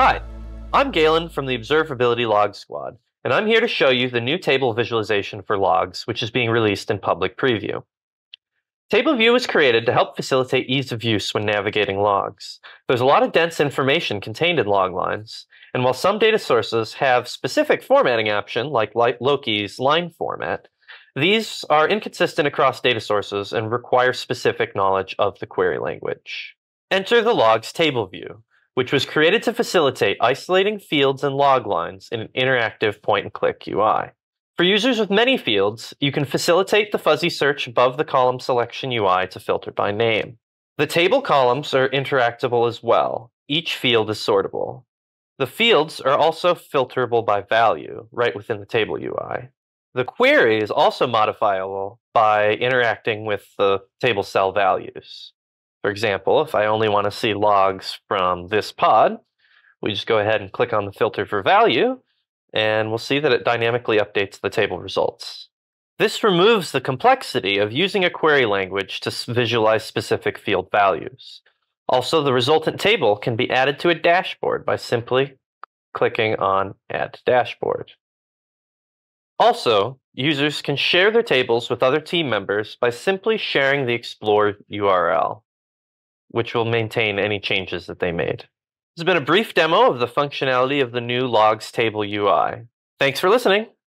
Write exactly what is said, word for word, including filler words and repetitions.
Hi, I'm Galen from the Observability Log Squad, and I'm here to show you the new table visualization for logs, which is being released in public preview. Table View was created to help facilitate ease of use when navigating logs. There's a lot of dense information contained in log lines, and while some data sources have specific formatting option, like Loki's line format, these are inconsistent across data sources and require specific knowledge of the query language. Enter the logs table view, which was created to facilitate isolating fields and log lines in an interactive point-and-click U I. For users with many fields, you can facilitate the fuzzy search above the column selection U I to filter by name. The table columns are interactable as well. Each field is sortable. The fields are also filterable by value, right within the table U I. The query is also modifiable by interacting with the table cell values. For example, if I only want to see logs from this pod, we just go ahead and click on the filter for value, and we'll see that it dynamically updates the table results. This removes the complexity of using a query language to visualize specific field values. Also, the resultant table can be added to a dashboard by simply clicking on Add Dashboard. Also, users can share their tables with other team members by simply sharing the Explore U R L, which will maintain any changes that they made. This has been a brief demo of the functionality of the new Logs Table U I. Thanks for listening.